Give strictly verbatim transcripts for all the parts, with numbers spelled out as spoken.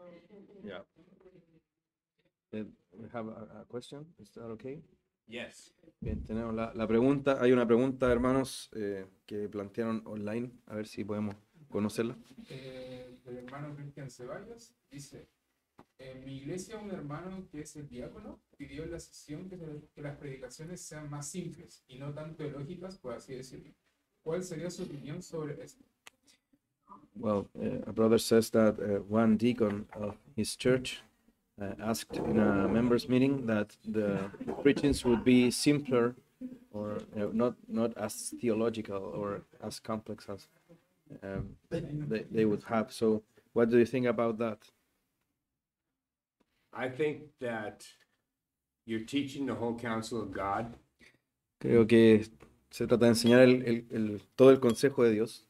Yeah. Uh, we have a, a question. Is that okay? Yes. Bien, tenemos la, la pregunta. Hay una pregunta, hermanos, eh, que plantearon online. A ver si podemos conocerla. Eh, el hermano Cristian Ceballos dice, en mi iglesia un hermano que es el diácono pidió en la sesión que, se- que las predicaciones sean más simples y no tanto teológicas, por así decirlo. ¿Cuál sería su opinión sobre esto? Well, uh, a brother says that uh, one deacon of his church uh, asked in a members meeting that the preachings would be simpler or uh, not not as theological or as complex as um, they, they would have. So, what do you think about that? I think that you're teaching the whole counsel of God, Creo que se trata de enseñar el, el- el- todo el consejo de Dios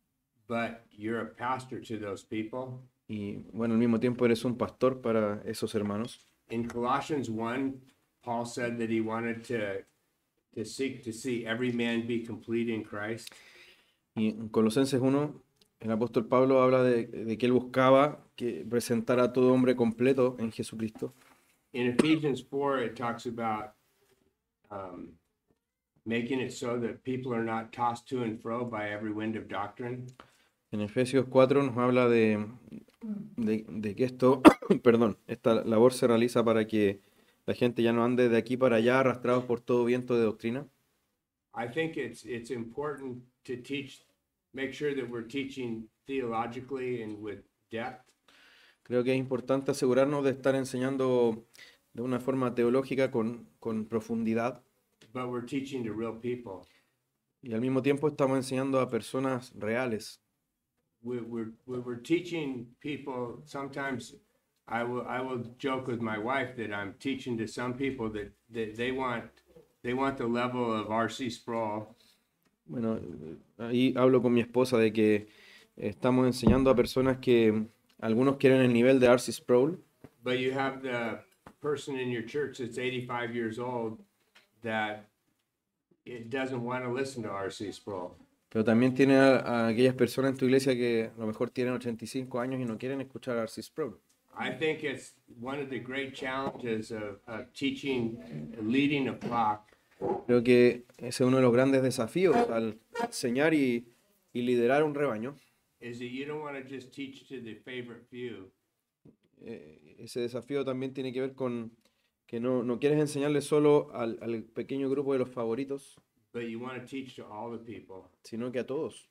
but you're a pastor to those people. y, bueno, al mismo tiempo eres un pastor para esos hermanos. In Colossians one, Paul said that he wanted to, to seek to see every man be complete in Christ. Y en Colosenses uno, el apóstol Pablo habla de, de que él buscaba que presentara a todo hombre completo en Jesucristo. In Ephesians four, it talks about um, making it so that people are not tossed to and fro by every wind of doctrine. En Efesios cuatro nos habla de, de, de que esto, perdón, esta labor se realiza para que la gente ya no ande de aquí para allá arrastrados por todo viento de doctrina. I think it's it's important to teach, make sure that we're teaching theologically and with depth, Creo que es importante asegurarnos de estar enseñando de una forma teológica con, con profundidad but we're teaching to real people. y al mismo tiempo estamos enseñando a personas reales. We, we're we- we're teaching people. Sometimes I will I will joke with my wife that I'm teaching to some people that, that they want they want the level of R C Sproul, Bueno, eh, ahí hablo con mi esposa de que estamos enseñando a personas que algunos quieren el nivel de R C Sproul, but you have the person in your church that's eighty-five years old that it doesn't want to listen to R C Sproul. pero también tiene a, a aquellas personas en tu iglesia que a lo mejor tienen ochenta y cinco años y no quieren escuchar a R C Sproul. I think it's one of the great challenges of, of teaching, leading a flock, Creo que ese es uno de los grandes desafíos al enseñar y, y liderar un rebaño. is that you don't want to just teach to the favorite few. Eh, ese desafío también tiene que ver con que no, no quieres enseñarle solo al, al pequeño grupo de los favoritos, But you want to teach to all the people. sino que a todos.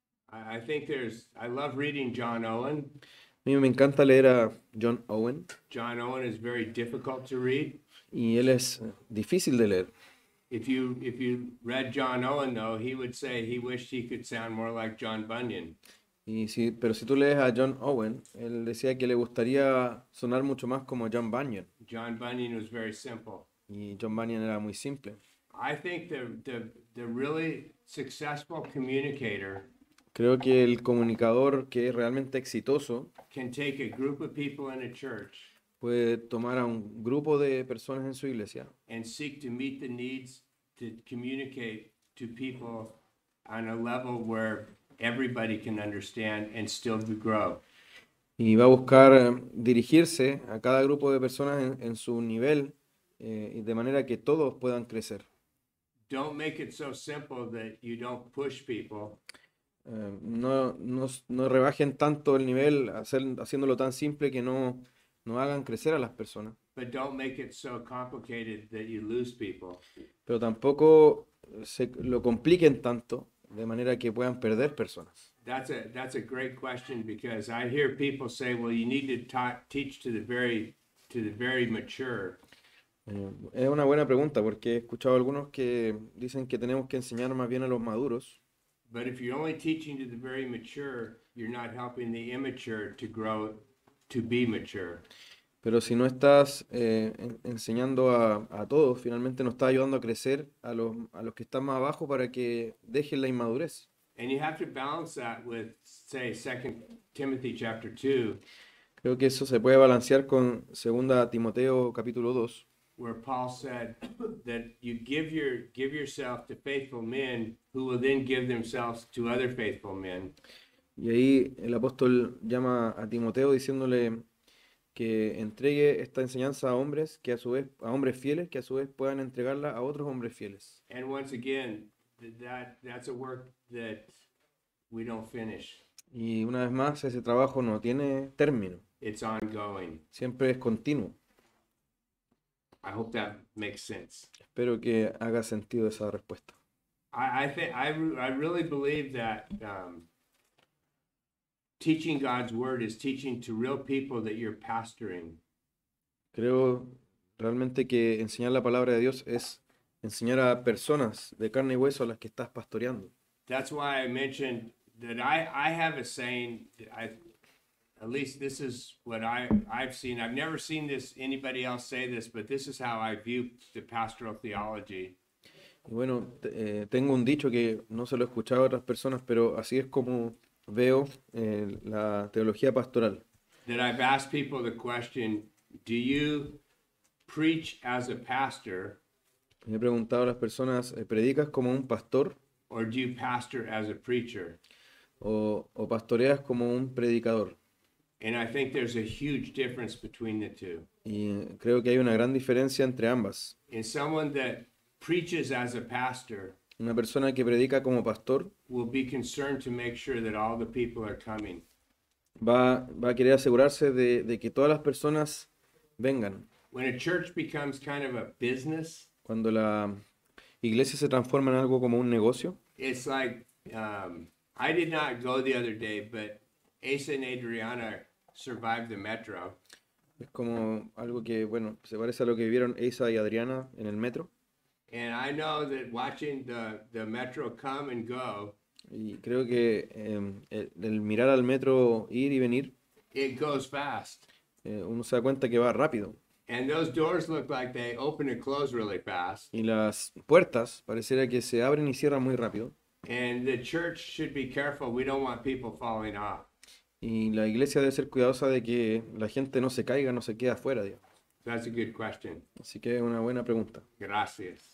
I, I think there's, I love reading John Owen. A mí me encanta leer a John Owen John Owen is very difficult to read. y él es eh, difícil de leer. If you if you read John Owen though, he would say he wished he could sound more like John Bunyan. Y si, pero si tú lees a John Owen, él decía que le gustaría sonar mucho más como John Bunyan. John Bunyan was very simple. Y John Bunyan era muy simple. I think the the the really successful communicator Creo que el comunicador que es realmente exitoso can take a group of people in a church puede tomar a un grupo de personas en su iglesia and seek to meet the needs to communicate to people on a level where everybody can understand and still grow. y va a buscar eh, dirigirse a cada grupo de personas en, en su nivel eh, y de manera que todos puedan crecer. Don't make it so simple that you don't push people, Eh, no, no, no rebajen tanto el nivel hacer, haciéndolo tan simple que no, no hagan crecer a las personas. but don't make it so complicated that you lose people. Pero tampoco se lo compliquen tanto de manera que puedan perder personas. That's a that's a great question because I hear people say, "Well, you need to ta- teach to the very to the very mature." Eh, es una buena pregunta porque he escuchado algunos que dicen que tenemos que enseñar más bien a los maduros, But if you're only teaching to the very mature, you're not helping the immature to grow to be mature. pero si no estás eh, en- enseñando a, a todos, finalmente no estás ayudando a crecer a los, a los que están más abajo para que dejen la inmadurez. And you have to balance that with, say, Second Timothy chapter two, Creo que eso se puede balancear con segunda Timoteo capítulo dos, where Paul said that you give your give yourself to faithful men who will then give themselves to other faithful men. y ahí el apóstol llama a Timoteo diciéndole que entregue esta enseñanza a hombres que a su vez, a hombres fieles, que a su vez puedan entregarla a otros hombres fieles. And once again, th- that that's a work that we don't finish. Y una vez más, ese trabajo no tiene término, It's ongoing. siempre es continuo. I hope that makes sense. Espero que haga sentido esa respuesta. I, I think I, re- I really believe that um, teaching God's word is teaching to real people that you're pastoring. Creo realmente que enseñar la palabra de Dios es enseñar a personas de carne y hueso a las que estás pastoreando. That's why I mentioned that I, I have a saying that I, at least this is what I, I've seen. I've never seen this anybody else say this, but this is how I view the pastoral theology. Y bueno, te- eh, tengo un dicho que no se lo he escuchado a otras personas, pero así es como veo eh, la teología pastoral. That I've asked people the question, do you preach as a pastor Le he preguntado a las personas, eh, ¿predicas como un pastor or do you pastor as a preacher? o, o pastoreas como un predicador? And I think there's a huge difference between the two. Y eh, creo que hay una gran diferencia entre ambas. And someone that preaches as a pastor Una persona que predica como pastor will be concerned to make sure that all the people are coming. va, va a querer asegurarse de, de que todas las personas vengan. When a church becomes kind of a business, Cuando la iglesia se transforma en algo como un negocio, it's like um, I did not go the other day, but Asa and Adriana survived the metro. es como algo que, bueno, se parece a lo que vivieron Asa y Adriana en el metro. And I know that watching the, the metro come and go, Y creo que em, el, el mirar al metro ir y venir, it goes fast. eh, uno se da cuenta que va rápido. And those doors look like they open and close really fast. Y las puertas pareciera que se abren y cierran muy rápido. And the church should be careful. We don't want people falling off. Y la iglesia debe ser cuidadosa de que la gente no se caiga, no se quede afuera, digamos. That's a good question. Así que es una buena pregunta. Gracias.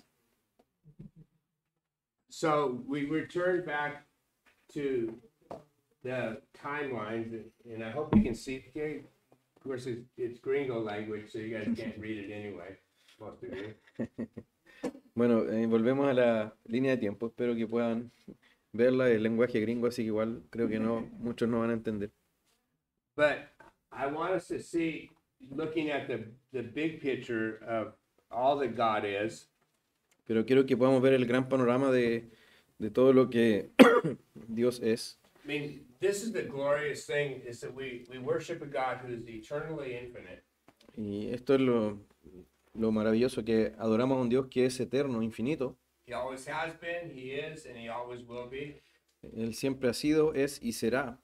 So we return back to the timelines, and I hope you can see. Okay, of course, it's, it's Gringo language, so you guys can't read it anyway, most of you. Bueno, eh, volvemos a la línea de tiempo. Espero que puedan verla. El lenguaje gringo, así que igual creo que no, muchos no van a entender. But I want us to see, looking at the, the big picture of all that God is, Pero quiero que podamos ver el gran panorama de, de todo lo que Dios es. I mean, this is the glorious thing, is that we, we worship a God who is eternally infinite. Y esto es lo, lo maravilloso, que adoramos a un Dios que es eterno, infinito. He always has been, he is, and he always will be. Él siempre ha sido, es y será.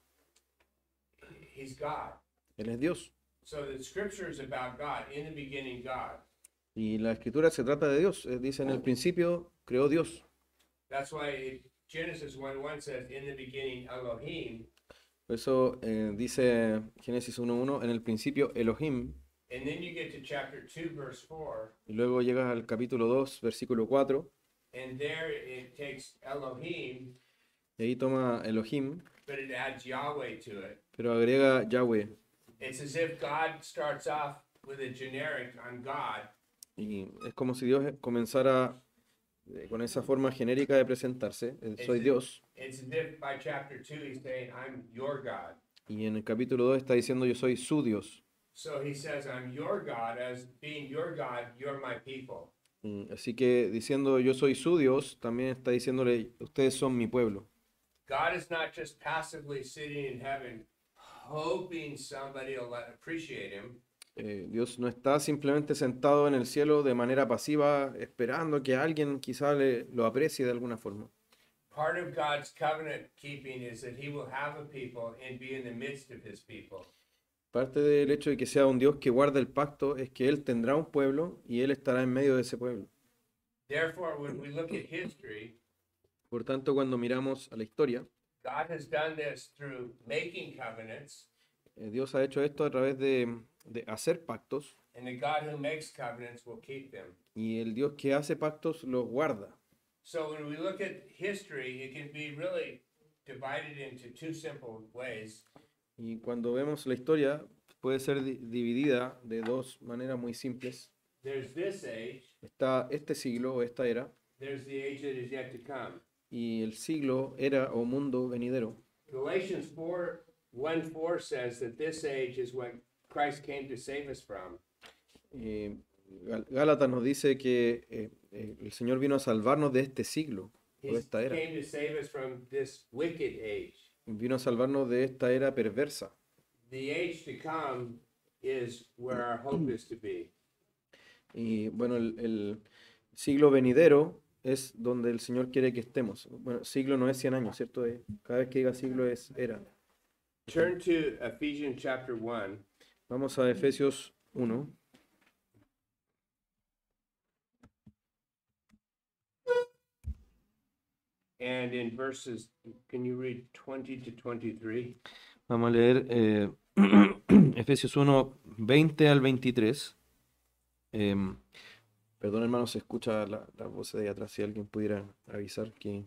He's God. Él es Dios. So the scripture is about God. In the beginning, God. Y la escritura se trata de Dios. Eh, Dice, en el principio creó Dios. That's why it, Genesis one one says, in the beginning, Elohim. Por eso eh, dice Génesis uno uno, en el principio Elohim. And then you get to chapter two, verse four. Y luego llegas al capítulo dos, versículo cuatro. And there it takes Elohim, Y ahí toma Elohim, but it adds Yahweh to it. pero agrega Yahweh. It's as if God starts off with a generic on God. Y es como si Dios comenzara eh, con esa forma genérica de presentarse. eh, Soy Dios. It's as if by chapter two he's saying, I'm your God. Y en el capítulo dos está diciendo, yo soy su Dios. So he says, I'm your God. As being your God, you're my people. Mm, Así que diciendo, yo soy su Dios, también está diciéndole, ustedes son mi pueblo. God is not just passively sitting in heaven hoping somebody will let- appreciate him. Eh, Dios no está simplemente sentado en el cielo de manera pasiva, esperando que alguien quizá le, lo aprecie de alguna forma. Part of God's covenant keeping is that he will have a people and be in the midst of his people. Parte del hecho de que sea un Dios que guarda el pacto es que Él tendrá un pueblo y Él estará en medio de ese pueblo. Therefore, when we look at history, Por tanto, cuando miramos a la historia, God has done this through making covenants, eh, Dios ha hecho esto a través de, de hacer pactos, and the God who makes covenants will keep them. y el Dios que hace pactos los guarda. So when we look at history, it can be really divided into two simple ways. Y cuando vemos la historia, puede ser di- dividida de dos maneras muy simples. There's this age, Está este siglo o esta era there's the age that is yet to come. y el siglo, era o mundo venidero. Galatians four, one four says that this age is what Christ came to save us from. Eh, Gal- Gálatas nos dice que eh, eh, el Señor vino a salvarnos de este siglo o He de esta era. came to save us from this wicked age. Vino a salvarnos de esta era perversa. The age to come is where our hope is to be. Y bueno, el, el siglo venidero es donde el Señor quiere que estemos. Bueno, siglo no es cien años, ¿cierto? Eh, Cada vez que diga siglo es era. Turn to Ephesians chapter one. Vamos a Efesios uno. And in verses, can you read twenty to twenty-three? Vamos a leer eh, Efesios uno, veinte al veintitrés. Em, perdón, hermano, se escucha la, la voz de ahí atrás. Si alguien pudiera avisar que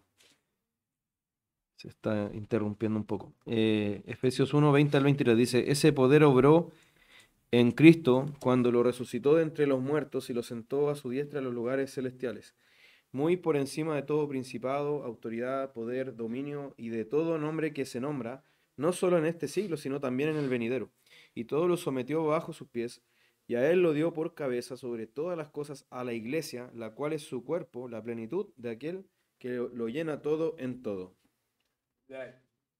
se está interrumpiendo un poco. Eh, Efesios uno, veinte al veintitrés dice: Ese poder obró en Cristo cuando lo resucitó de entre los muertos y lo sentó a su diestra en los lugares celestiales, muy por encima de todo principado, autoridad, poder, dominio y de todo nombre que se nombra, no solo en este siglo, sino también en el venidero. Y todo lo sometió bajo sus pies, y a él lo dio por cabeza sobre todas las cosas a la iglesia, la cual es su cuerpo, la plenitud de aquel que lo, lo llena todo en todo. That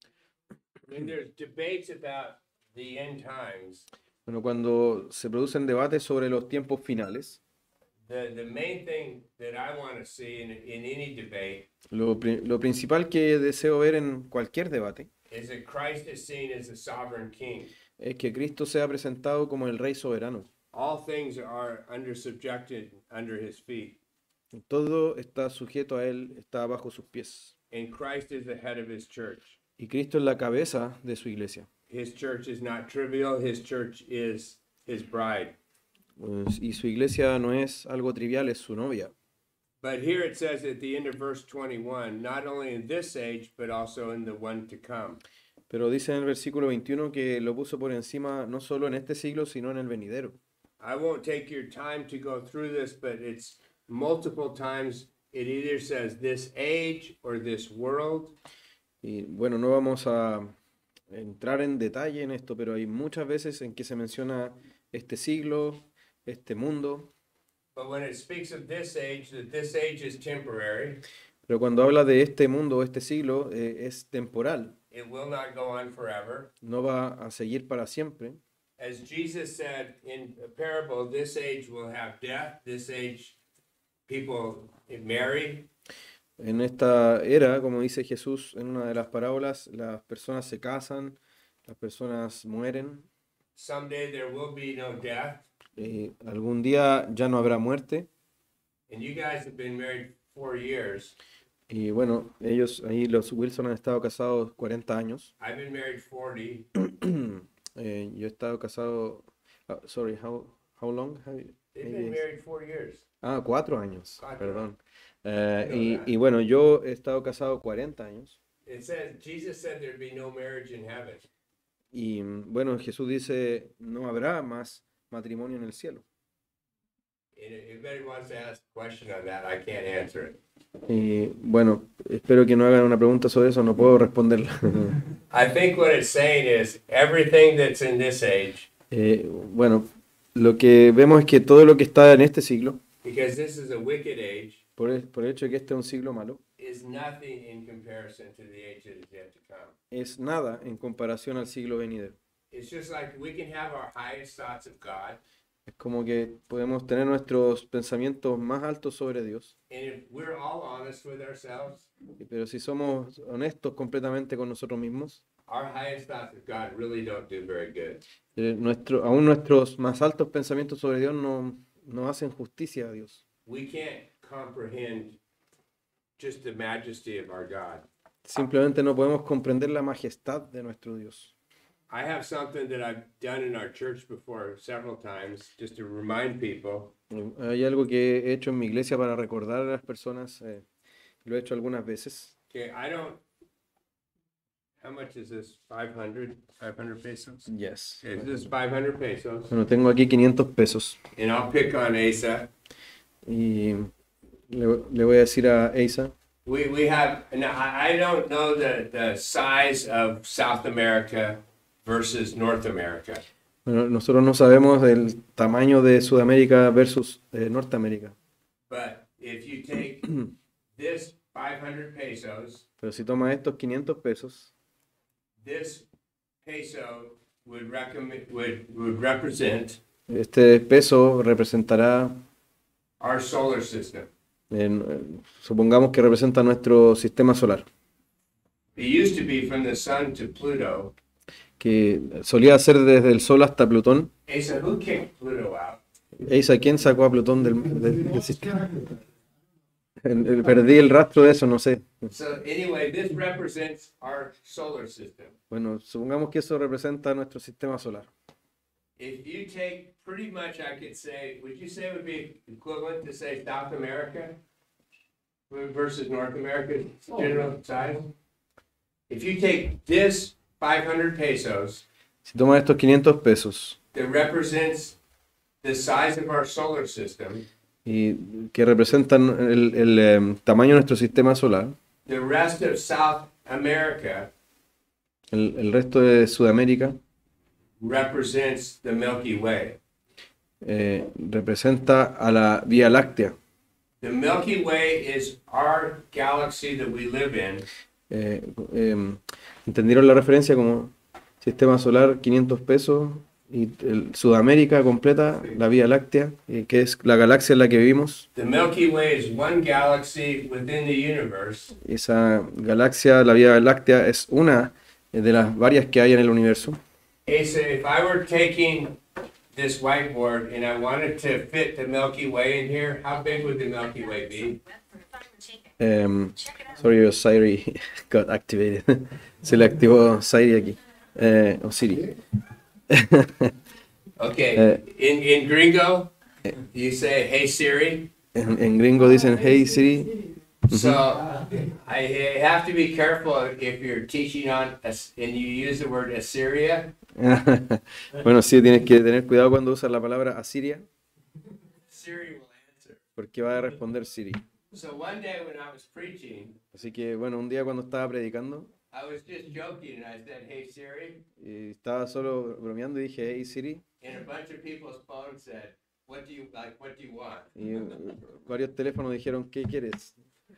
when there's debates about the end times, Bueno, cuando se producen debates sobre los tiempos finales, the, the main thing that I want to see in, in any debate lo, pri- lo principal que deseo ver en cualquier debate is that Christ is seen as the sovereign king. es que Cristo sea presentado como el Rey soberano. All things are under subjected under his feet. Todo está sujeto a Él, está bajo sus pies. And Christ is the head of his church. Y Cristo es la cabeza de su iglesia. His church is not trivial. His church is his bride. Pues, y su iglesia no es algo trivial, es su novia. But here it says at the end of verse twenty-one, not only in this age, but also in the one to come. Pero dice en el versículo veintiuno que lo puso por encima no solo en este siglo, sino en el venidero. I won't take your time to go through this, but it's multiple times. It either says this age or this world. Y bueno, no vamos a entrar en detalle en esto, pero hay muchas veces en que se menciona este siglo, este mundo. But when it speaks of this age, that this age is temporary, Pero cuando habla de este mundo, este siglo, eh, es temporal, it will not go on forever. no va a seguir para siempre. As Jesus said in a parable, this age will have death, this age people marry, En esta era, como dice Jesús en una de las parábolas, las personas se casan, las personas mueren, someday there will be no death. eh, algún día ya no habrá muerte. And you guys have been married four years. Y bueno, ellos ahí, los Wilson han estado casados cuarenta años. I've been married forty. Eh, yo he estado casado, ah, sorry, how, how long have you? They've Maybe been it's- married four years. Ah, cuatro años, Cuatro. perdón. Eh, No, y, that- y bueno, yo he estado casado cuarenta años. It says, Jesus said there'd be no marriage in heaven. Y mm, bueno, Jesús dice, no habrá más matrimonio en el cielo. And if anybody wants to ask a question on that, I can't answer it. Y bueno, espero que no hagan una pregunta sobre eso, no puedo responderla. I think what it's saying is everything that's in this age, Eh, bueno, lo que vemos es que todo lo que está en este siglo, because this is a wicked age, por el, por el hecho de que este es un siglo malo, is nothing in comparison to the age that is yet to come. es nada en comparación al siglo venidero. It's just like we can have our highest thoughts of God, Es como que podemos tener nuestros pensamientos más altos sobre Dios, and if we're all honest with ourselves, pero si somos honestos completamente con nosotros mismos, our highest thoughts of God really don't do very good. eh, nuestro, aún nuestros más altos pensamientos sobre Dios no, no hacen justicia a Dios. We can't comprehend just the majesty of our God. Simplemente no podemos comprender la majestad de nuestro Dios. I have something that I've done in our church before several times, just to remind people. Eh, Hay algo que he hecho en mi iglesia para recordar a las personas, eh, lo he hecho algunas veces. Okay, I don't, How much is this? five hundred? five hundred pesos? Yes. Okay, this is five hundred pesos. Bueno, tengo aquí quinientos pesos And I'll pick on Asa. y le, le voy a decir a Asa. We, we have, now I, I don't know the, the size of South America versus North America. Bueno, nosotros no sabemos el tamaño de Sudamérica versus eh, Norteamérica, But if you take this five hundred pesos, pero si toma estos quinientos pesos, this peso would recommend, would, would represent este peso representará, our solar system. en- eh, supongamos que representa nuestro sistema solar, It used to be from the sun to Pluto. que solía ser desde el Sol hasta Plutón. Asa, who kicked Pluto out? Asa, ¿quién sacó a Plutón del, del- del sistema? El- el- perdí el rastro de eso, no sé. So anyway, this represents our solar system. Bueno, supongamos que eso representa nuestro sistema solar. If you take pretty much, I could say, would you say it would be equivalent to say South America versus North America, general size? If you take this five hundred pesos Si tomas estos quinientos pesos that represents the size of our solar system, y que representan el, el, em, tamaño de nuestro sistema solar, the rest of South America el, el resto de Sudamérica represents the Milky Way. eh, representa a la Vía Láctea. The Milky Way is our galaxy that we live in. Eh, em, ¿entendieron la referencia como sistema solar quinientos pesos y el Sudamérica completa, la Vía Láctea, eh, que es la galaxia en la que vivimos? The Milky Way is one galaxy within the universe. Esa galaxia, la Vía Láctea, es una de las varias que hay en el universo. Asa, if I were taking this whiteboard and I wanted to fit the Milky Way in here, how big would the Milky Way be? Em, sorry, your Siri got activated. Se le activó Siri aquí. Eh, o Siri. Okay, Uh, in, in Gringo, you say, hey Siri. En, en gringo dicen, hey Siri. So I have to be careful if you're teaching on, As- and you use the word Assyria. Bueno, sí, tienes que tener cuidado cuando usas la palabra Asiria, Siri will answer. porque va a responder Siri. So one day when I was preaching, Así que, bueno, un día cuando estaba predicando, I was just joking and I said, hey Siri, y estaba solo bromeando y dije, hey Siri, and a bunch of people's phones said, what do you like, what do you want? y uh, varios teléfonos dijeron, ¿qué quieres?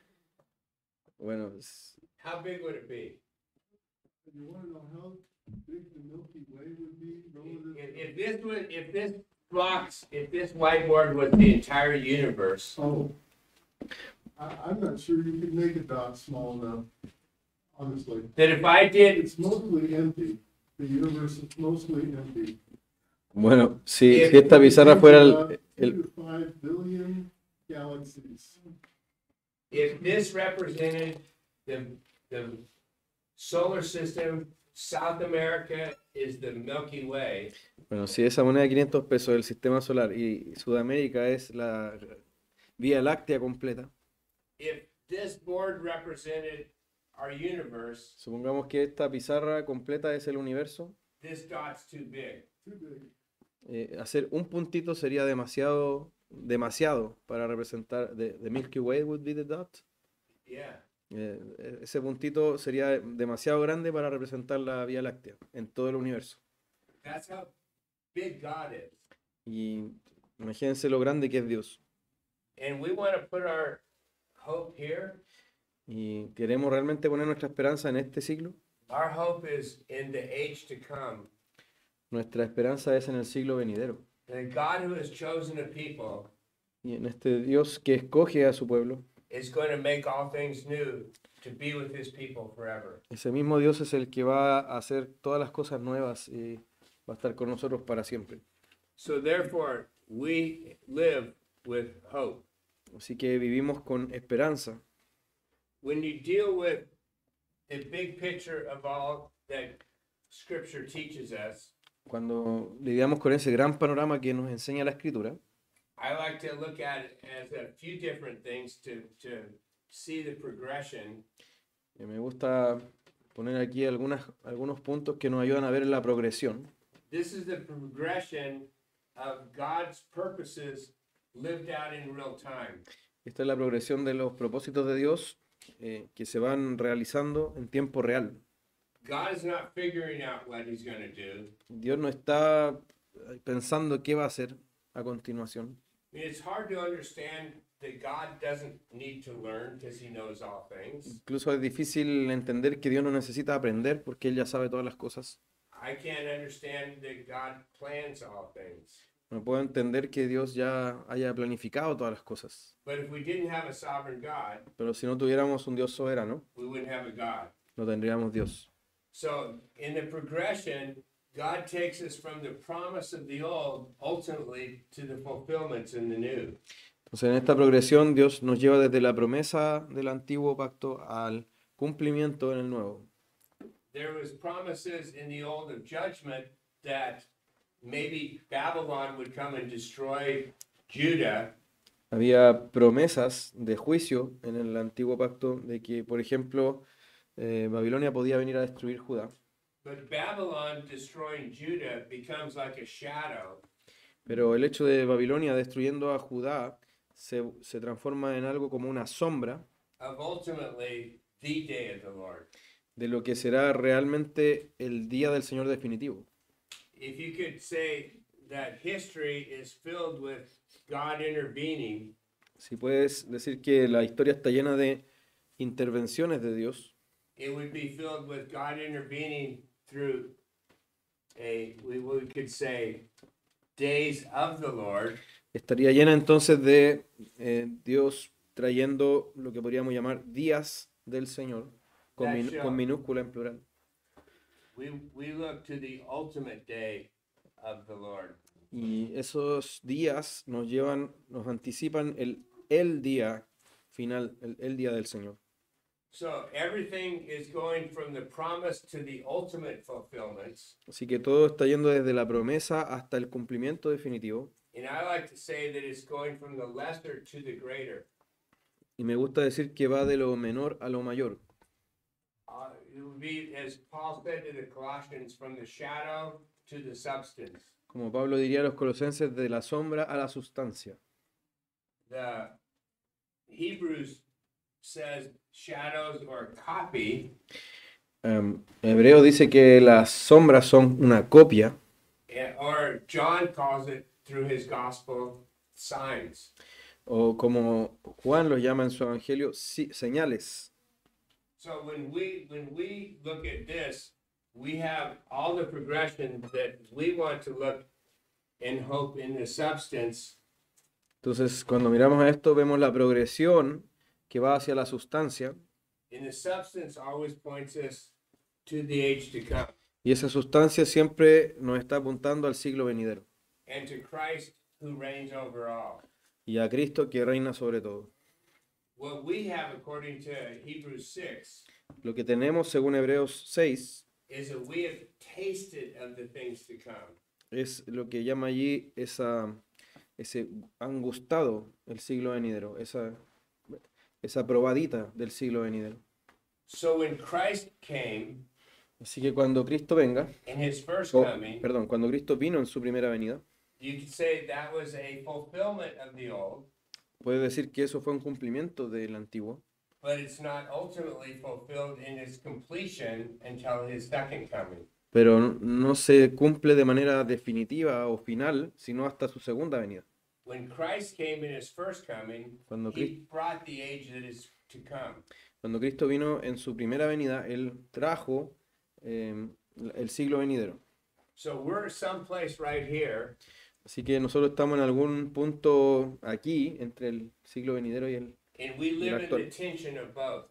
Bueno, s- How big would it be? You want to know how big the Milky Way would be relative? If, if this was, if this box, if this whiteboard was the entire universe, Oh, I, I'm not sure you could make a dot small enough, honestly. that if I did, It's mostly empty. The universe is mostly empty. bueno, si, si esta pizarra fuera el, el- Two to five billion galaxies. if this represented the, the solar system, South America is the Milky Way, bueno, si esa moneda de quinientos pesos es el sistema solar y Sudamérica es la Vía Láctea completa, if this board represented our universe, supongamos que esta pizarra completa es el universo, this dot's too big. Too big. eh, hacer un puntito sería demasiado, demasiado para representar, the, the Milky Way would be the dot. Yeah. Eh, ese puntito sería demasiado grande para representar la Vía Láctea en todo el universo. That's how big God is. Y imagínense lo grande que es Dios. And we want to put our hope here. Y queremos realmente poner nuestra esperanza en este siglo. Our hope is in the age to come. Nuestra esperanza es en el siglo venidero. The God who has chosen a people Y en este Dios que escoge a su pueblo. is going to make all things new to be with his people forever. Ese mismo Dios es el que va a hacer todas las cosas nuevas y va a estar con nosotros para siempre. So therefore, we live with hope. Así que vivimos con esperanza. When you deal with the big picture of all that Scripture teaches us, Cuando lidiamos con ese gran panorama que nos enseña la Escritura, I like to look at it as a few different things to, to see the progression. eh, me gusta poner aquí algunas, algunos puntos que nos ayudan a ver la progresión. This is the progression of God's purposes lived out in real time. Esta es la progresión de los propósitos de Dios eh, que se van realizando en tiempo real. God is not figuring out what he's going to do. Dios no está pensando qué va a hacer a continuación. I mean, it's hard to understand that God doesn't need to learn because he knows all things. Incluso es difícil entender que Dios no necesita aprender porque Él ya sabe todas las cosas. I can't understand that God plans all things. No puedo entender que Dios ya haya planificado todas las cosas. But if we didn't have a sovereign God, Pero si no tuviéramos un Dios soberano, we wouldn't have a God. no tendríamos Dios. So in the progression, God takes us from the promise of the old ultimately to the fulfillments in the new. Entonces, en esta progresión, Dios nos lleva desde la promesa del antiguo pacto al cumplimiento en el nuevo. There was promises in the old of judgment that maybe Babylon would come and destroy Judah. Había promesas de juicio en el antiguo pacto de que, por ejemplo, eh, Babilonia podía venir a destruir Judá. But Babylon destroying Judah becomes like a shadow Pero el hecho de Babilonia destruyendo a Judá se, se transforma en algo como una sombra of ultimately the day of the Lord. de lo que será realmente el día del Señor definitivo. If you could say that history is filled with God intervening, Si puedes decir que la historia está llena de intervenciones de Dios, it would be filled with God intervening through a, we, we could say, days of the Lord, estaría llena entonces de eh, Dios trayendo lo que podríamos llamar días del Señor, con, min- con minúscula en plural. we, we look to the ultimate day of the Lord. Y esos días nos llevan, nos anticipan el, el día final, el, el día del Señor. So everything is going from the promise to the ultimate fulfillments. Así que todo está yendo desde la promesa hasta el cumplimiento definitivo. And I like to say that it's going from the lesser to the greater. Y me gusta decir que va de lo menor a lo mayor. Uh, it would be, as Paul said to the Colossians, from the shadow to the substance. Como Pablo diría a los colosenses, de la sombra a la sustancia. The Hebrews says shadows or copy, Um, Hebreo dice que las sombras son una copia, eh, or John calls it through his gospel signs. o como Juan los llama en su evangelio, sí, señales. So when we when we look at this, we have all the progression that we want to look and hope in the substance. Entonces, cuando miramos a esto, vemos la progresión que va hacia la sustancia, And the substance always points us to the age to come y esa sustancia siempre nos está apuntando al siglo venidero, and to Christ who reigns over all. y a Cristo que reina sobre todo. What we have according to Hebrews six Lo que tenemos, según Hebreos seis, is that we have tasted of the things to come. es lo que llama allí esa, ese han gustado el siglo venidero, esa, esa probadita del siglo venidero. So when Christ came Así que cuando Cristo venga, in his first o, coming, perdón, cuando Cristo vino en su primera venida, you could say that was a fulfillment of the old, puede decir que eso fue un cumplimiento del antiguo, but it's not ultimately fulfilled in its completion until his second coming. pero no, no se cumple de manera definitiva o final, sino hasta su segunda venida. When Christ came in his first coming, Cuando, he Cris- brought the age that is to come. cuando Cristo vino en su primera venida, Él trajo eh, el siglo venidero. So we're someplace right here, Así que nosotros estamos en algún punto aquí, entre el siglo venidero y el... and we live in actual. the tension of both.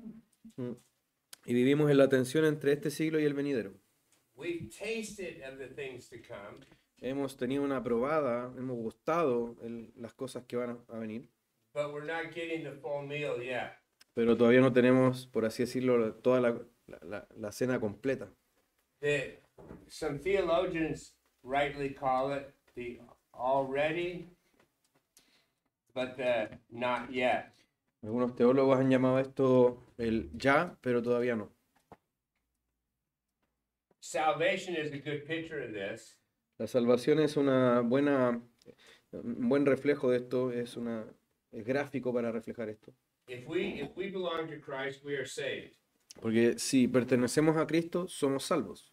Y vivimos en la tensión entre este siglo y el venidero. We've tasted of the things to come, Hemos tenido una probada, hemos gustado el- las cosas que van a, a venir, but we're not getting the full meal yet. pero todavía no tenemos, por así decirlo, toda la, la- la- la cena completa. The, some theologians rightly call it the already, but the not yet. Algunos teólogos han llamado esto el ya, pero todavía no. salvation is a good picture of this. La salvación es una buena, un buen reflejo de esto, es una es gráfico para reflejar esto. If we if we belong to Christ, we are saved. Porque si pertenecemos a Cristo, somos salvos,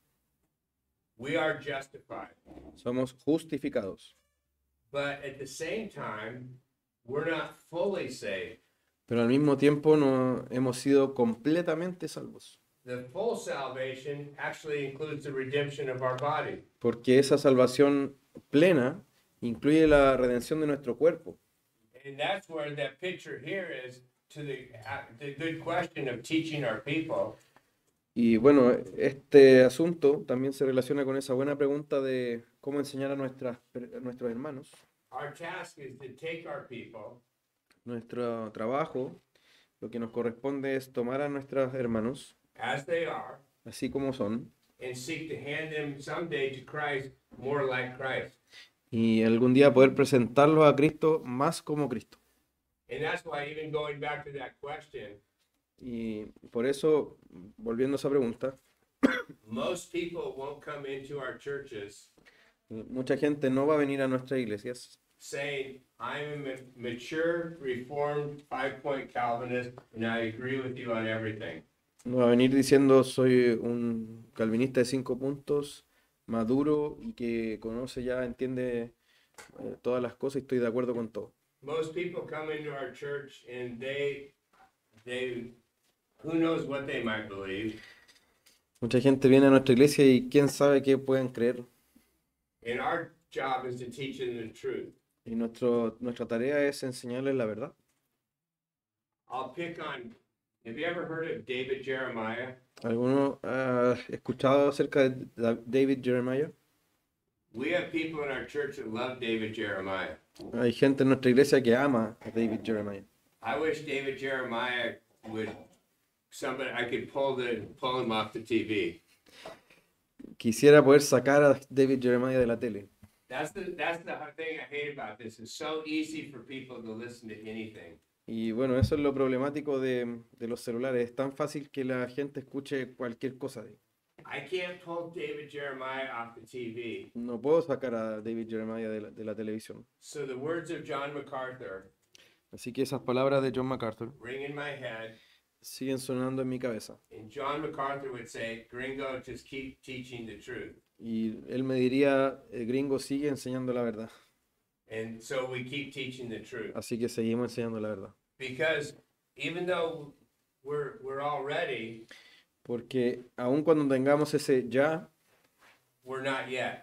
We are justified. somos justificados. But at the same time, we're not fully saved. Pero al mismo tiempo no hemos sido completamente salvos. The full salvation actually includes the redemption of our body. Porque esa salvación plena incluye la redención de nuestro cuerpo. And that's where that picture here is to the, uh, the good question of teaching our people. Y bueno, este asunto también se relaciona con esa buena pregunta de cómo enseñar a, nuestras, a nuestros hermanos. Our task is to take our people Nuestro trabajo, lo que nos corresponde es tomar a nuestros hermanos, as they are así como son, and seek to hand them someday to Christ more like Christ. y algún día poder presentarlos a Cristo más como Cristo. And that's why even going back to that question, Y por eso, volviendo a esa pregunta, most people won't come into our churches mucha gente no va a venir a nuestras iglesias saying, I'm a ma- mature, reformed, five-point Calvinist, and I agree with you on everything. no va a venir diciendo soy un calvinista de cinco puntos, maduro y que conoce ya, entiende eh, todas las cosas y estoy de acuerdo con todo. Most people come into our church and they, they, who knows what they might believe. Mucha gente viene a nuestra iglesia y quién sabe qué pueden creer. And our job is to teach them the truth. Y nuestro, nuestra tarea es enseñarles la verdad. I'll pick on, have you ever heard of David Jeremiah? ¿Alguno ha escuchado acerca de Da- David Jeremiah? We have people in our church that love David Jeremiah. Hay gente en nuestra iglesia que ama a David Jeremiah. I wish David Jeremiah would, somebody, I could pull the, pull him off the T V. Quisiera poder sacar a David Jeremiah de la tele. That's the, that's the thing I hate about this. It's so easy for people to listen to anything. Y bueno, eso es lo problemático de, de los celulares. Es tan fácil que la gente escuche cualquier cosa de ahí. I can't pull David Jeremiah off the T V. No puedo sacar a David Jeremiah de la, de la televisión. So the words of John MacArthur Así que esas palabras de John MacArthur ring in my head. siguen sonando en mi cabeza. And John MacArthur would say, Gringo, just keep teaching the truth. Y él me diría, el gringo sigue enseñando la verdad. And so we keep teaching the truth. Así que seguimos enseñando la verdad. Because even though we're, we're all ready, Porque aun cuando tengamos ese ya, we're not yet.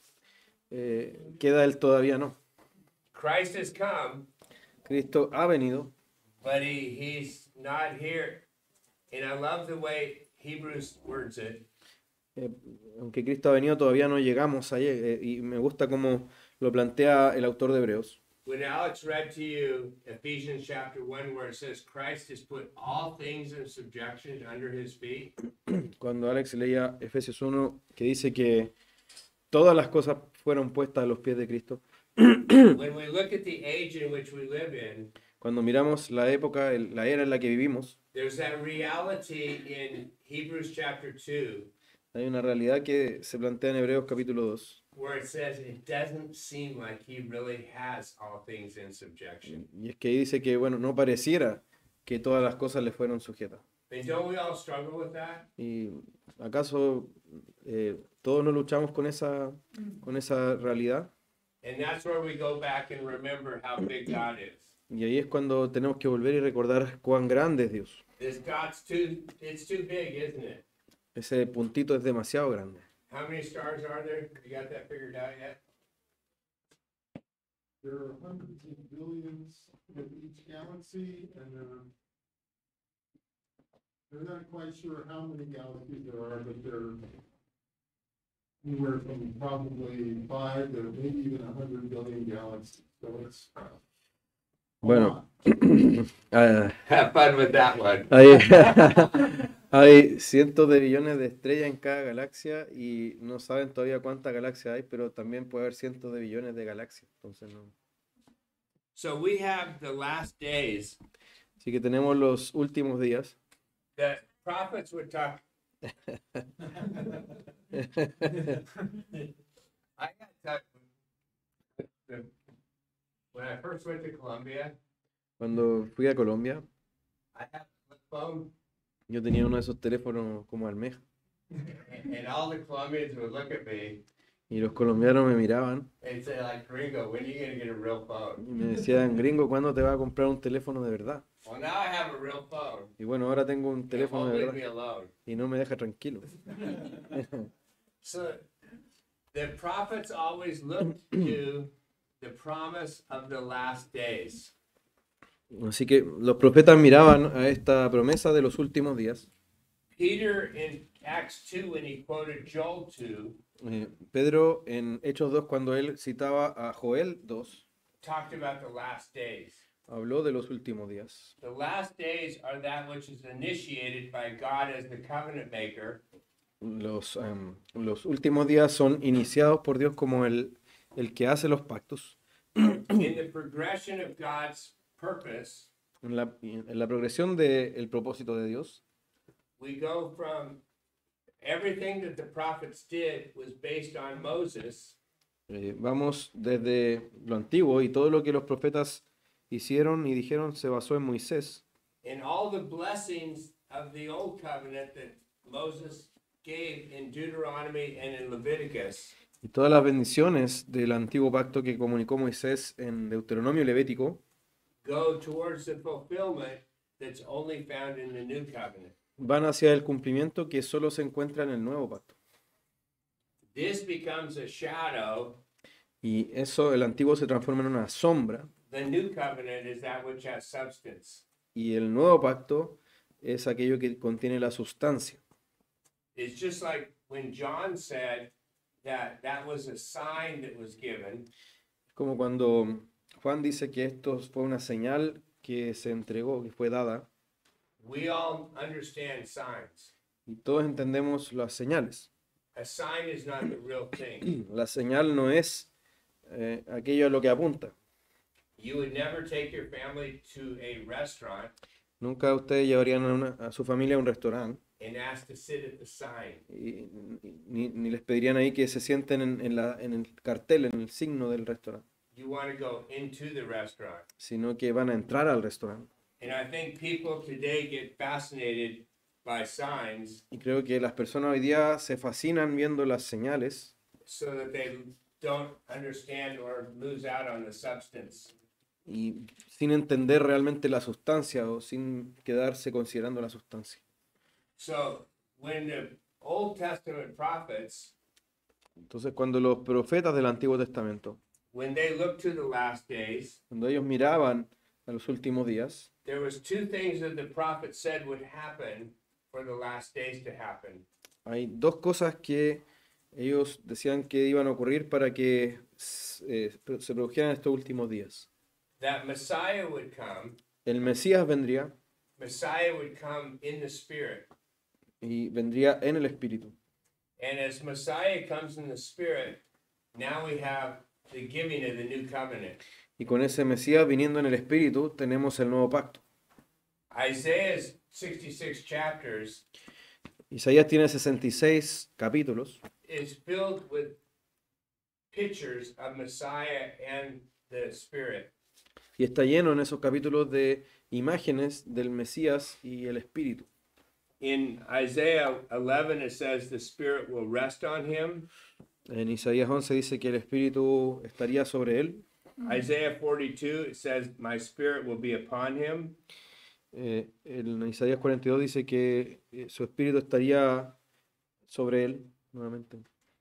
eh, queda el todavía no. Christ has come, Cristo ha venido, but he, he's not here. And I love the way Hebrews words it. eh, aunque Cristo ha venido, todavía no llegamos ahí. eh, y me gusta cómo lo plantea el autor de Hebreos. When Alex read to you Ephesians chapter one, where it says Christ has put all things in subjection under his feet, Cuando Alex leía Efesios uno, que dice que todas las cosas fueron puestas a los pies de Cristo. when we look at the age in which we live in, Cuando miramos la época, el- la era en la que vivimos, there's that reality in Hebrews chapter two hay una realidad que se plantea en Hebreos capítulo dos. where it says it doesn't seem like he really has all things in subjection. Y es que dice que, bueno, no pareciera que todas las cosas le fueron sujetas. And don't we all struggle with that? ¿Y acaso eh, todos no luchamos con esa, con esa realidad? And that's where we go back and remember how big God is. Y ahí es cuando tenemos que volver y recordar cuán grande es Dios. This God's too, it's too big, isn't it? Ese puntito es demasiado grande. How many stars are there? You got that figured out yet? There are hundreds of billions in each galaxy, and uh, they're not quite sure how many galaxies there are, but they're anywhere from probably five to maybe even a hundred billion galaxies. So it's a Bueno, lot. ah, Have fun with that one. hay, hay cientos de billones de estrellas en cada galaxia y no saben todavía cuántas galaxias hay, pero también puede haber cientos de billones de galaxias. Entonces, no. So we have the last days. Así que tenemos los últimos días. The prophets would talk I got touched with the, when I first went to Colombia, Cuando fui a Colombia, I had a flip phone, yo tenía uno de esos teléfonos como almeja and, and all the Colombians would look at me y los colombianos me miraban and say, like, Gringo, when are you gonna get a real phone? y me decían, gringo, ¿cuándo te vas a comprar un teléfono de verdad? Well, now I have a real phone. Y bueno, ahora tengo un It teléfono won't de leave me verdad alone. y no me deja tranquilo. So the prophets always looked to the promise of the last days. Así que los profetas miraban a esta promesa de los últimos días. Peter in Acts two, when he quoted Joel two, Eh, Pedro en Hechos dos, cuando él citaba a Joel dos, talked about the last days. habló de los últimos días. The last days are that which is initiated by God as the covenant maker, Los, em, los últimos días son iniciados por Dios como el, el que hace los pactos. in the progression of God's purpose. En la, en la progresión del propósito de Dios, We go from everything that the prophets did was based on Moses, eh, vamos desde lo antiguo y todo lo que los profetas hicieron y dijeron se basó en Moisés. and all the blessings of the old covenant that Moses gave in Deuteronomy and in Leviticus Y todas las bendiciones del antiguo pacto que comunicó Moisés en Deuteronomio y Levítico go towards the fulfillment that's only found in the new covenant. van hacia el cumplimiento que solo se encuentra en el nuevo pacto. This becomes a shadow. Y eso, el antiguo se transforma en una sombra The new covenant is that which has substance. y el nuevo pacto es aquello que contiene la sustancia. It's just like when John said that that was a sign that was given. Como cuando Juan dice que esto fue una señal que se entregó, que fue dada, We all understand signs. y todos entendemos las señales. A sign is not the real thing. La señal no es eh, aquello a lo que apunta. You would never take your family to a restaurant Nunca ustedes llevarían a, una- a su familia a un restaurante and ask to sit at the sign. y, y- ni, ni les pedirían ahí que se sienten en, en la- en el cartel, en el signo del restaurante, You want to go into the restaurant. sino que van a entrar al restaurante. And I think people today get fascinated by signs Y creo que las personas hoy día se fascinan viendo las señales so that they don't understand or lose out on the substance. y sin entender realmente la sustancia o sin quedarse considerando la sustancia. So when the Old Testament prophets, Entonces, cuando los profetas del Antiguo Testamento, when they looked to the last days, cuando ellos miraban a los últimos días, there was two things that the prophet said would happen for the last days to happen. hay dos cosas que ellos decían que iban a ocurrir para que eh, se produjeran estos últimos días. That Messiah would come, El Mesías vendría Messiah would come in the Spirit. y vendría en el Espíritu. And as Messiah comes in the Spirit, now we have the giving of the new covenant. Y con ese Mesías viniendo en el Espíritu tenemos el nuevo pacto. Isaiah's sixty-six chapters Isaías tiene sesenta y seis capítulos is filled with pictures of Messiah and the Spirit. y está lleno en esos capítulos de imágenes del Mesías y el Espíritu. In Isaiah eleven, it says the Spirit will rest on him. En Isaías once dice que el Espíritu estaría sobre él. Isaiah forty-two, it says, my Spirit will be upon him. Eh, en Isaías cuarenta y dos dice que eh, su Espíritu estaría sobre él nuevamente.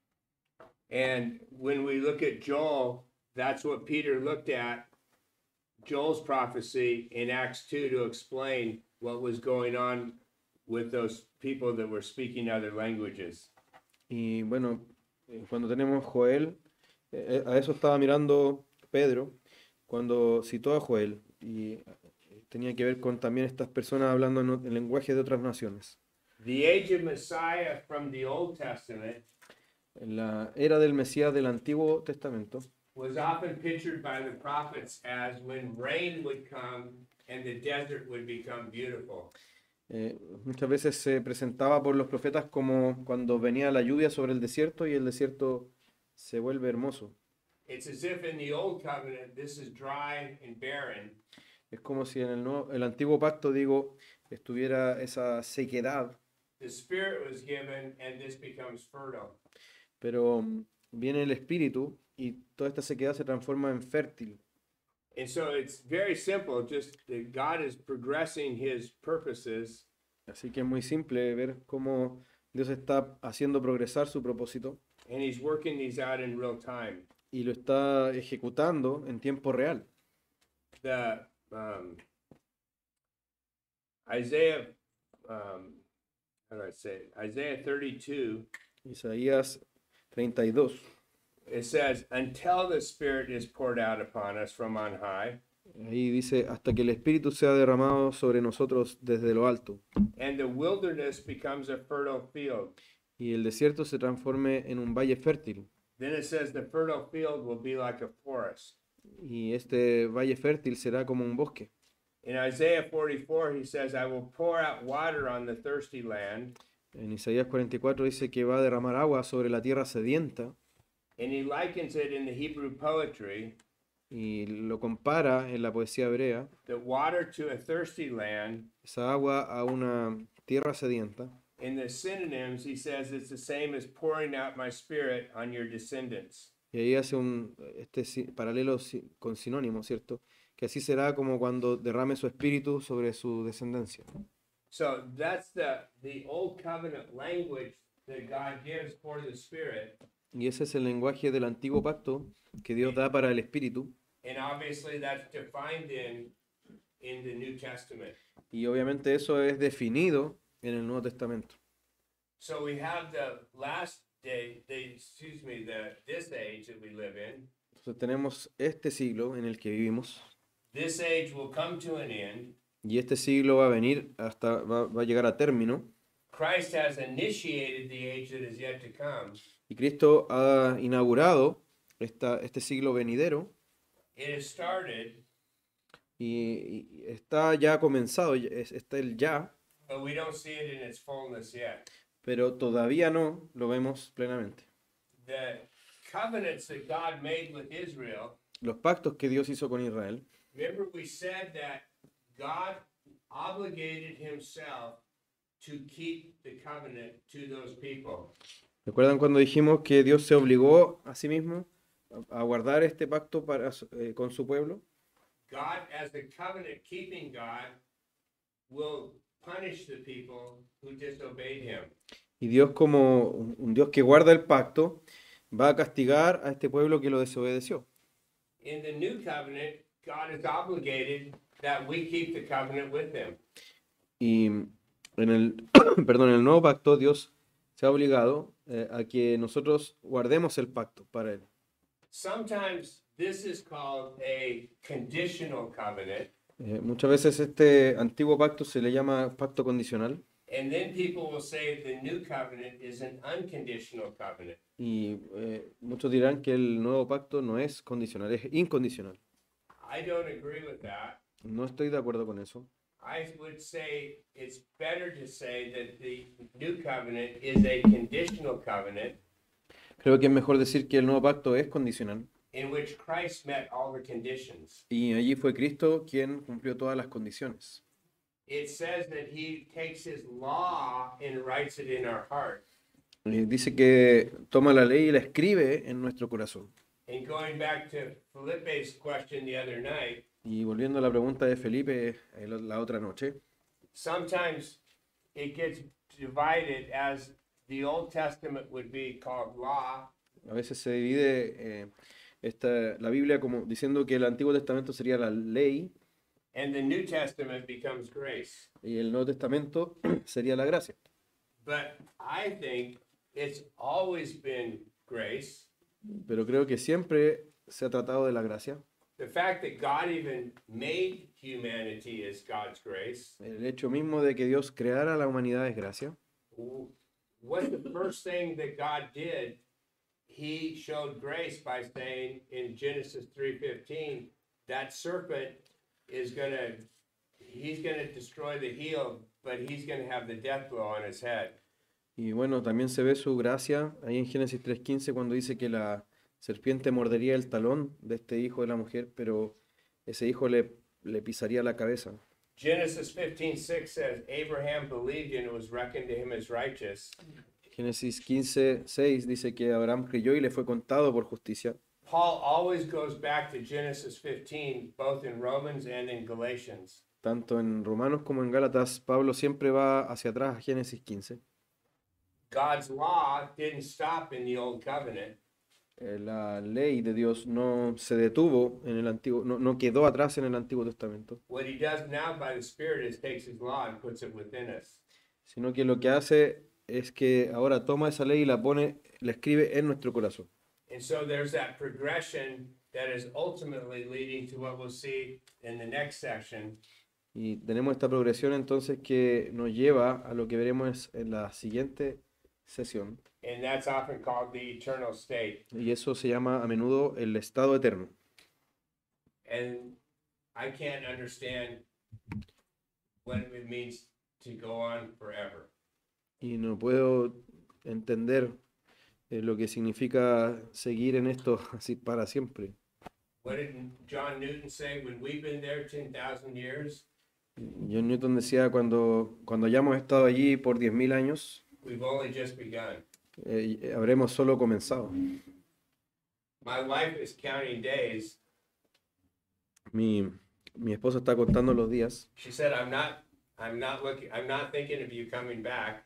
And when we look at Joel, that's what Peter looked at, Joel's prophecy in Acts two to explain what was going on with those people that were speaking other languages. Y bueno, eh, cuando tenemos Joel, eh, a eso estaba mirando Pedro cuando citó a Joel y eh, tenía que ver con también estas personas hablando en, o- en lenguaje de otras naciones. The age of Messiah from the Old Testament En la era del Mesías del Antiguo Testamento was often pictured by the prophets as when rain would come and the desert would become beautiful. Eh, muchas veces se presentaba por los profetas como cuando venía la lluvia sobre el desierto y el desierto se vuelve hermoso. It's as if in the old covenant, this is dry and barren, Es como si en el, nuevo- el antiguo pacto, digo, estuviera esa sequedad, the Spirit was given, and this becomes fertile. pero mm, viene el Espíritu y toda esta sequedad se transforma en fértil. And so it's very simple, just that God is progressing his purposes, Así que es muy simple ver cómo Dios está haciendo progresar su propósito and he's working these out in real time. y lo está ejecutando en tiempo real. The um, Isaiah, um, how do I say it? Isaiah thirty-two, Isaías treinta y dos, it says, "Until the Spirit is poured out upon us from on high, ahí dice, hasta que el Espíritu sea derramado sobre nosotros desde lo alto and the wilderness becomes a fertile field." y el desierto se transforme en un valle fértil. Then it says the fertile field will be like a forest. Y este valle fértil será como un bosque. In Isaiah forty-four, he says, "I will pour out water on the thirsty land." En Isaías cuarenta y cuatro dice que va a derramar agua sobre la tierra sedienta And he likens it in the Hebrew poetry, y lo compara en la poesía hebrea, that water to a thirsty land. esa agua a una tierra sedienta. In the synonyms, he says it's the same as pouring out my spirit on your descendants. Y ahí hace un este si- paralelo si- con sinónimo, ¿cierto? Que así será como cuando derrame su espíritu sobre su descendencia. So that's the, the old covenant language that God gives for the spirit. Y ese es el lenguaje del antiguo pacto que Dios da para el espíritu. And obviously that's defined in, in the New Testament. Y obviamente eso es definido en el Nuevo Testamento. So we have the last day, the, excuse me, the, this age that we live in. Entonces tenemos este siglo en el que vivimos This age will come to an end. y este siglo va a venir hasta, va, va a llegar a término Christ has initiated the age that is yet to come. y Cristo ha inaugurado esta, este siglo venidero It has started, y, y está ya comenzado, ya- es- está el ya, but we don't see it in its fullness yet. pero todavía no lo vemos plenamente. The covenants that God made with Israel, Los pactos que Dios hizo con Israel, remember we said that God obligated himself to keep the covenant to those people. ¿recuerdan cuando dijimos que Dios se obligó a sí mismo a, a guardar este pacto para, su- eh, con su pueblo? God, as the covenant keeping God, will punish the people who disobeyed him. Y Dios como un, un Dios que guarda el pacto, va a castigar a este pueblo que lo desobedeció. In the new covenant, God is obligated that we keep the covenant with him. Y en el, perdón, en el nuevo pacto Dios se ha obligado eh, a que nosotros guardemos el pacto para Él. Sometimes this is called a conditional covenant, Eh, muchas veces este antiguo pacto se le llama pacto condicional and then people will say the new covenant is an unconditional covenant. y eh, muchos dirán que el nuevo pacto no es condicional, es incondicional. I don't agree with that. No estoy de acuerdo con eso. I would say it's better to say that the new covenant is a conditional covenant Creo que es mejor decir que el nuevo pacto es condicional in which Christ met all the conditions. y allí fue Cristo quien cumplió todas las condiciones. It says that he takes his law and writes it in our heart. Eh, dice que toma la ley y la escribe en nuestro corazón. And going back to Felipe's question the other night, Y volviendo a la pregunta de Felipe eh, la- la otra noche, sometimes it gets divided as the Old Testament would be called law, a veces se divide eh, esta, la Biblia como diciendo que el Antiguo Testamento sería la ley and the New Testament becomes grace. y el Nuevo Testamento sería la gracia. But I think it's always been grace. Pero creo que siempre se ha tratado de la gracia. The fact that God even made humanity is God's grace. El hecho mismo de que Dios creara la humanidad es gracia. What's the first thing that God did? He showed grace by saying in Genesis three fifteen, that serpent is gonna, he's gonna destroy the heel but he's going to have the death blow on his head. Y bueno, también se ve su gracia ahí en Génesis tres quince cuando dice que la serpiente mordería el talón de este hijo de la mujer, pero ese hijo le, le pisaría la cabeza. Genesis fifteen six says, Abraham believed and it was reckoned to him as righteous. Génesis quince seis dice que Abraham creyó y le fue contado por justicia. Paul always goes back to Genesis fifteen, both in Romans and in Galatians. Tanto en Romanos como en Gálatas, Pablo siempre va hacia atrás a Génesis quince. God's law didn't stop in the old covenant. Eh, La ley de Dios no se detuvo en el antiguo, no, no quedó atrás en el Antiguo Testamento, What he does now by the Spirit is takes his law and puts it within us. sino que lo que hace es que ahora toma esa ley y la pone, la escribe en nuestro corazón. And so there's that progression that is ultimately leading to what we'll see in the next section. Y tenemos esta progresión entonces que nos lleva a lo que veremos en la siguiente sesión. And that's often called the eternal state. Y eso se llama a menudo el estado eterno. And I can't understand what it means to go on forever. Y no puedo entender eh, lo que significa seguir en esto así para siempre. What did John Newton say? When we've been there ten thousand years, John Newton decía, cuando, cuando hayamos estado allí por diez mil años, we've only just begun. eh, habremos solo comenzado. My wife is counting days. Mi, mi esposa está contando los días. She said, I'm not, I'm not looking, I'm not thinking of you coming back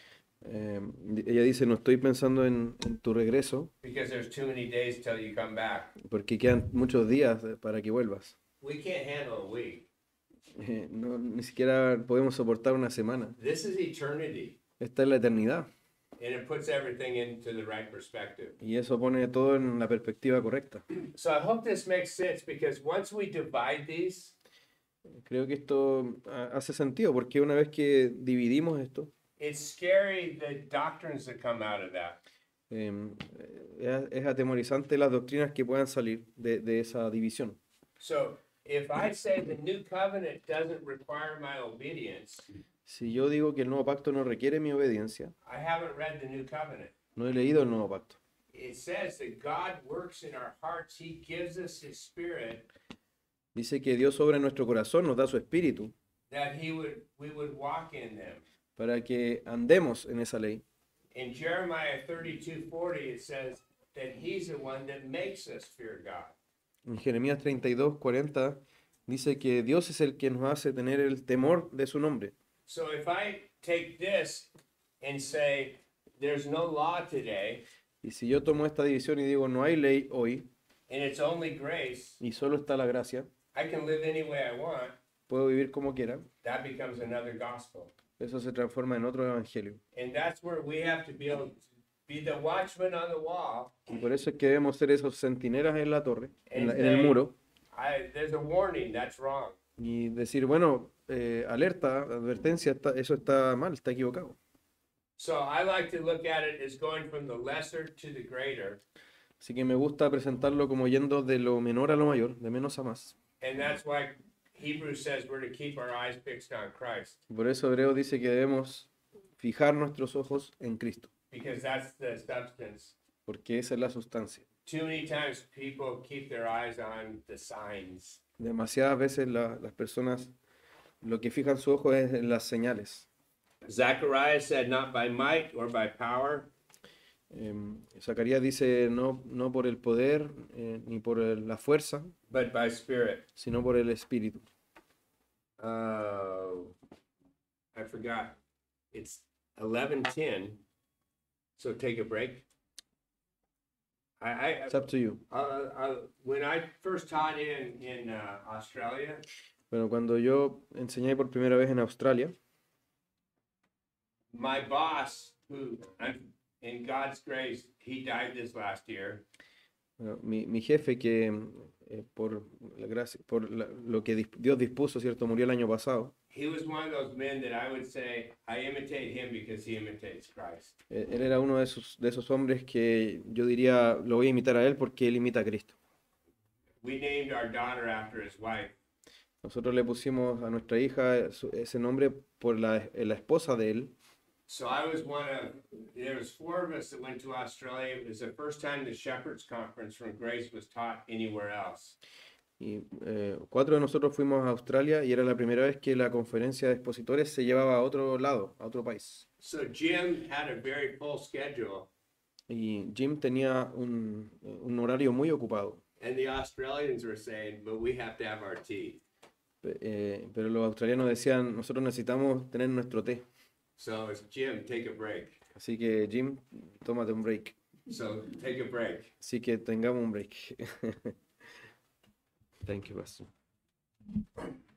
Eh, ella dice, no estoy pensando en, en tu regreso, because there's too many days till you come back. porque quedan muchos días eh, para que vuelvas. We can't handle a week. Eh, no, ni siquiera podemos soportar una semana. This is eternity. Esta es la eternidad. And it puts everything into the right perspective. Y eso pone todo en la perspectiva correcta. So I hope this makes sense because once we divide these, Creo que esto ah, hace sentido, porque una vez que dividimos esto, it's scary the doctrines that come out of that. eh, es, es atemorizante las doctrinas que puedan salir de, de esa división. So if I say the new covenant doesn't require my obedience, Si yo digo que el nuevo pacto no requiere mi obediencia, I haven't read the new covenant. no he leído el nuevo pacto. It says that God works in our hearts. He gives us his spirit Dice que Dios obra en nuestro corazón, nos da su espíritu, that he would we would walk in them. para que andemos en esa ley. In Jeremiah thirty-two forty, it says that he's the one that makes us fear God. En Jeremías treinta y dos, cuarenta dice que Dios es el que nos hace tener el temor de su nombre. So if I take this and say there's no law today Y si yo tomo esta división y digo no hay ley hoy and it's only grace, y solo está la gracia, I can live any way I want, puedo vivir como quiera, that becomes another gospel. eso se transforma en otro evangelio. And that's where we have to be able to be the watchman on the wall. Y por eso es que debemos ser esos centinelas en la torre, en, la- en el muro, I, there's a warning, that's wrong. y decir, bueno, eh, alerta, advertencia, está- eso está mal, está equivocado. So I like to look at it as going from the lesser to the greater. Así que me gusta presentarlo como yendo de lo menor a lo mayor, de menos a más. And that's why Hebrews says we're to keep our eyes fixed on Christ, Por eso Hebreo dice que debemos fijar nuestros ojos en Cristo, because that's the substance. porque esa es la sustancia. Too many times people keep their eyes on the signs. Demasiadas veces la- las personas lo que fijan su ojo es en las señales. Zechariah said, not by might or by power, Em, Zacarías dice no, no por el poder eh, ni por el- la fuerza, but by spirit. sino por el espíritu. Uh, I forgot. It's eleven ten. So take a break. I, I It's up to you. uh, uh, when I first taught in in uh, Australia, Bueno, cuando yo enseñé por primera vez en Australia, my boss, who I'm, in God's grace, he died this last year. bueno, mi, mi jefe que eh, por, la gracia, por la- lo que dis- Dios dispuso, ¿cierto? Murió el año pasado. He was one of those men that I would say I imitate him because he imitates Christ. Eh, Él era uno de esos, de esos hombres que yo diría, lo voy a imitar a él porque él imita a Cristo. We named our daughter after his wife. Nosotros le pusimos a nuestra hija su- ese nombre por la, la esposa de él. So I was one of, there was four of us that went to Australia. It was the first time the Shepherds Conference from Grace was taught anywhere else. Y eh, cuatro de nosotros fuimos a Australia y era la primera vez que la conferencia de expositores se llevaba a otro lado, a otro país. So Jim had a very full schedule, Y Jim tenía un, un horario muy ocupado. and the Australians were saying, but we have to have our tea. Pe- eh, pero los australianos decían, nosotros necesitamos tener nuestro té. So it's Jim, take a break. Así que Jim, tómate un break. So take a break. Así que tengamos un break. Thank you, Pastor.